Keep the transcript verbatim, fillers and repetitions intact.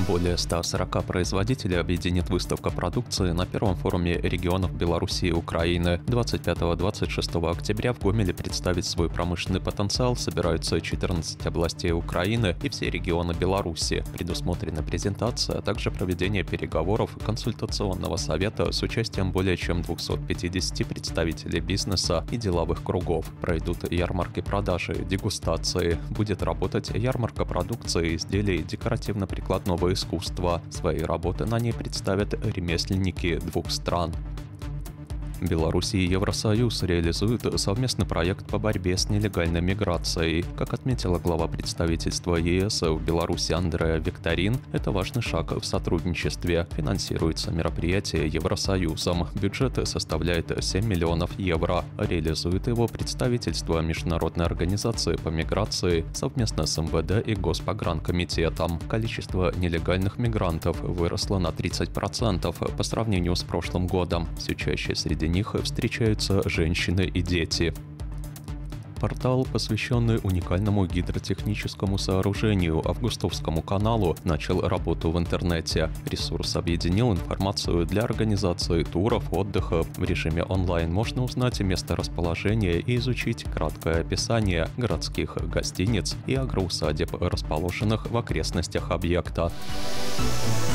Более ста сорока производителей объединит выставка продукции на первом форуме регионов Беларуси и Украины. двадцать пятого — двадцать шестого октября в Гомеле представить свой промышленный потенциал собираются четырнадцать областей Украины и все регионы Беларуси. Предусмотрена презентация, а также проведение переговоров и консультационного совета с участием более чем двухсот пятидесяти представителей бизнеса и деловых кругов. Пройдут ярмарки продажи, дегустации. Будет работать ярмарка продукции и изделий декоративно-прикладного искусства. Свои работы на ней представят ремесленники двух стран. Беларусь и Евросоюз реализуют совместный проект по борьбе с нелегальной миграцией. Как отметила глава представительства ЕС в Беларуси Андреа Викторин, это важный шаг в сотрудничестве. Финансируется мероприятие Евросоюзом. Бюджет составляет семь миллионов евро. Реализует его представительство Международной организации по миграции совместно с эм вэ дэ и Госпогранкомитетом. Количество нелегальных мигрантов выросло на тридцать процентов по сравнению с прошлым годом. Все чаще среди них встречаются женщины и дети. Портал, посвященный уникальному гидротехническому сооружению Августовскому каналу, начал работу в интернете. Ресурс объединил информацию для организации туров, отдыха. В режиме онлайн можно узнать месторасположение и изучить краткое описание городских гостиниц и агроусадеб, расположенных в окрестностях объекта.